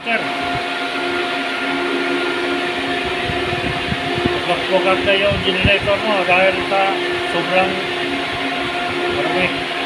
generator. Magpugat na yung generator mo dahil sa sobrang marami.